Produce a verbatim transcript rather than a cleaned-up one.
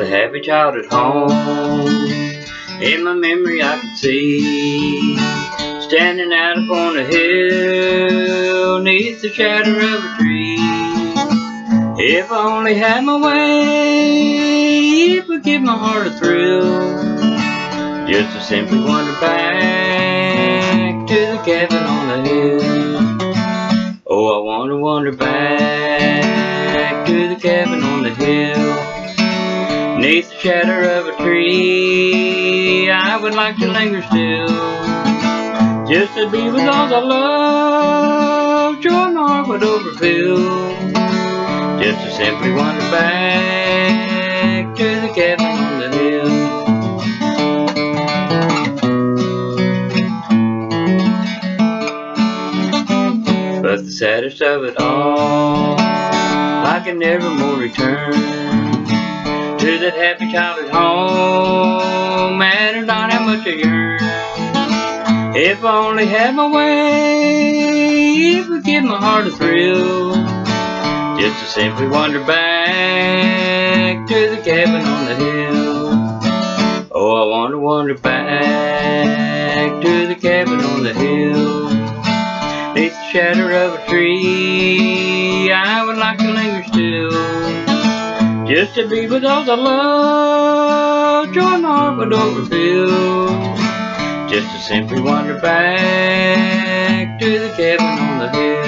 happy childhood home. In my memory I can see, standing out upon a hill, neath the shadow of a tree. If I only had my way, it would give my heart a thrill, just to simply wander back to the cabin on the hill. Oh, I want to wander back to the cabin on the hill, neath the shadow of a tree. I would like to linger still, just to be with those I love. Joy my heart would overfill, just to simply wander back to the cabin on the hill. But the saddest of it all, I can never more return to that happy childhood home, matter not how much I yearn. If I only had my way, it would give my heart a thrill, just to simply wander back to the cabin on the hill. Oh, I want to wander back to the cabin on the hill, neath the shadow of a tree. I would like to linger still, just to be with those I love. Joy my heart would overfill, just to simply wander back to the cabin on the hill.